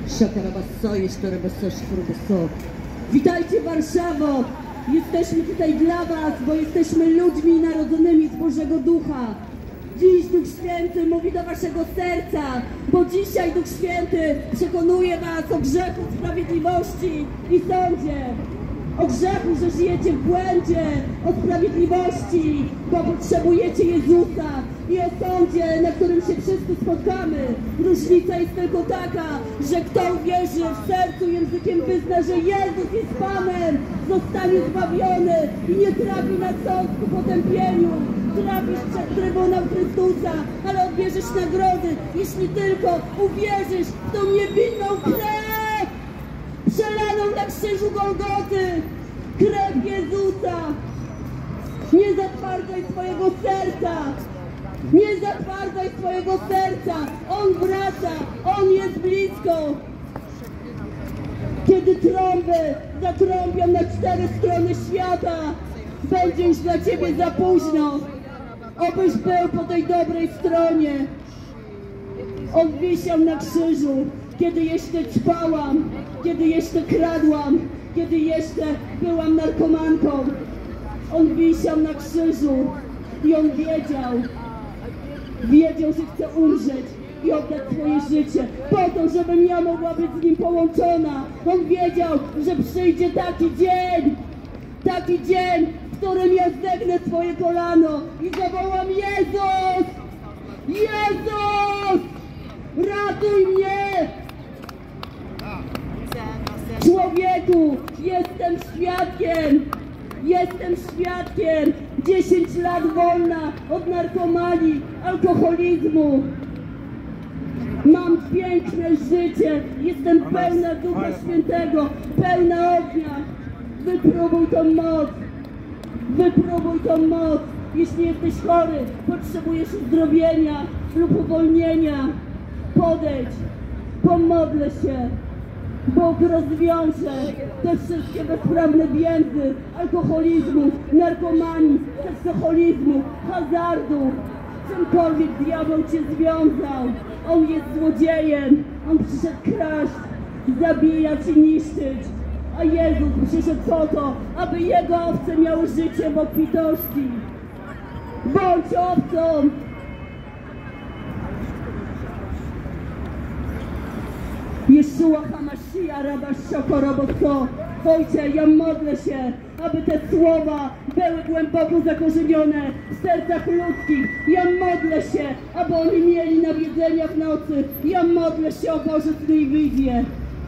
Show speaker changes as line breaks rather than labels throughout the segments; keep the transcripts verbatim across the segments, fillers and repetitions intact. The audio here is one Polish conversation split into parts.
Szakarabasso, jeszcze rabasso, szkarabasso. Witajcie Warszawo! Jesteśmy tutaj dla was, bo jesteśmy ludźmi narodzonymi z Bożego Ducha. Dziś Duch Święty mówi do waszego serca, bo dzisiaj Duch Święty przekonuje was o grzechu, sprawiedliwości i sądzie. O grzechu, że żyjecie w błędzie, o sprawiedliwości, bo potrzebujecie Jezusa, i o sądzie, na którym się wszyscy spotkamy. Różnica jest tylko taka, że kto uwierzy w sercu językiem wyzna, że Jezus jest Panem, zostanie zbawiony i nie trafi na sąd ku potępieniu. Trafisz przed Trybunał Chrystusa, ale odbierzesz nagrody, jeśli tylko uwierzysz w tą niewinną krew przelaną na krzyżu Golgoty, krew Jezusa. Nie zatwardzaj swojego serca, nie zatwardzaj swojego serca, On wraca, On jest blisko. Kiedy trąby zatrąbią na cztery strony świata, będzie już dla ciebie za późno. Obyś był po tej dobrej stronie. On wisiał na krzyżu, kiedy jeszcze ćpałam, kiedy jeszcze kradłam, kiedy jeszcze byłam narkomanką. On wisiał na krzyżu i On wiedział, wiedział, że chce umrzeć i oddać swoje życie po to, żebym ja mogła być z Nim połączona. On wiedział, że przyjdzie taki dzień, taki dzień, w którym ja zegnę swoje kolano i zawołam: Jezus! Jezus! Ratuj mnie! Człowieku, jestem świadkiem! Jestem świadkiem! dziesięć lat wolna od narkomanii, alkoholizmu. Mam piękne życie, jestem pełna Ducha Świętego, pełna ognia. Wypróbuj tą moc, wypróbuj tą moc. Jeśli jesteś chory, potrzebujesz uzdrowienia lub uwolnienia, podejdź, pomodlę się. Bóg rozwiąże te wszystkie bezprawne więzy alkoholizmu, narkomanii, seksoholizmu, hazardu. Czymkolwiek diabeł cię związał, on jest złodziejem, on przyszedł kraść, zabijać i niszczyć. A Jezus przyszedł po to, aby Jego owce miały życie w obfitości. Bądź owcą! Jeszua Hamashia Rabashoko Roboso. Ojcze, ja modlę się, aby te słowa były głęboko zakorzenione w sercach ludzkich. Ja modlę się, aby oni mieli nawiedzenia w nocy. Ja modlę się o Boże sny i wizje.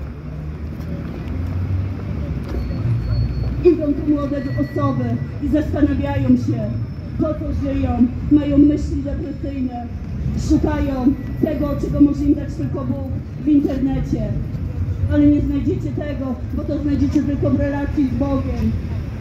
Idą tu młode osoby i zastanawiają się, po co żyją, mają myśli depresyjne, szukają tego, czego może im dać tylko Bóg w internecie. Ale nie znajdziecie tego, bo to znajdziecie tylko w relacji z Bogiem.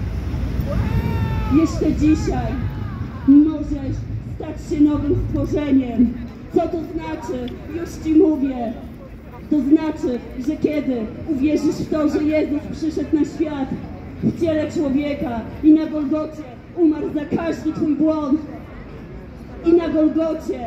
Jeszcze dzisiaj możesz stać się nowym stworzeniem. Co to znaczy? Już Ci mówię. To znaczy, że kiedy uwierzysz w to, że Jezus przyszedł na świat w ciele człowieka i na Golgocie umarł za każdy Twój błąd i na Golgocie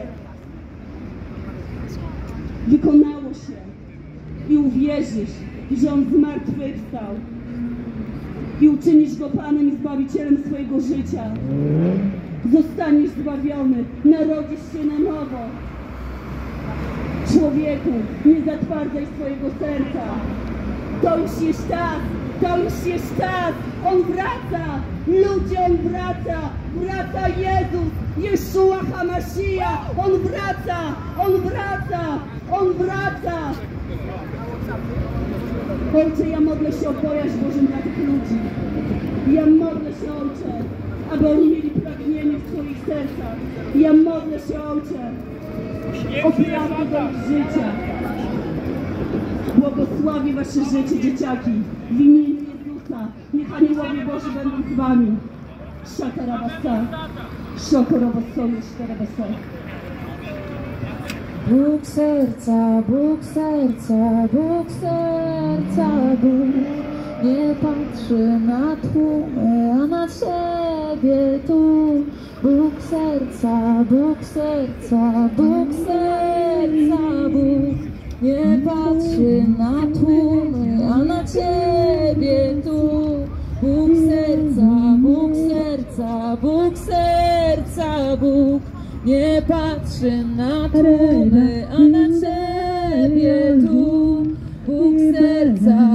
wykonało się i uwierzysz, że On zmartwychwstał i uczynisz Go Panem i Zbawicielem swojego życia, zostaniesz zbawiony, narodzisz się na nowo. Człowieku, nie zatwardzaj swojego serca. To już jest czas, to już jest czas. On wraca, ludzie, On wraca. Wraca Jezus, Jeszua Hamashia. On wraca, On wraca, On wraca. Ojcze, ja modlę się o bojaźń Bożą dla tych ludzi. Ja modlę się, Ojcze, aby oni mieli pragnienie w swoich sercach. Ja modlę się, Ojcze, o prawdę do ich życia. Błogosławię wasze życie, dzieciaki. W imieniu Jezusa. Niech aniołowie Boży będą z wami. Szakarabasa. Szokorabasa, szkarabasa.
Bóg serca, Bóg serca, Bóg serca, Bóg nie patrzy na tłumy, a na siebie tu. Bóg serca, Bóg serca, Bóg serca, Bóg nie patrzy patrzy na tłumy, a na ciebie tu. Bóg serca, Bóg serca, Bóg serca, Bóg nie patrzy na tłumy, a na ciebie tu. Bóg serca,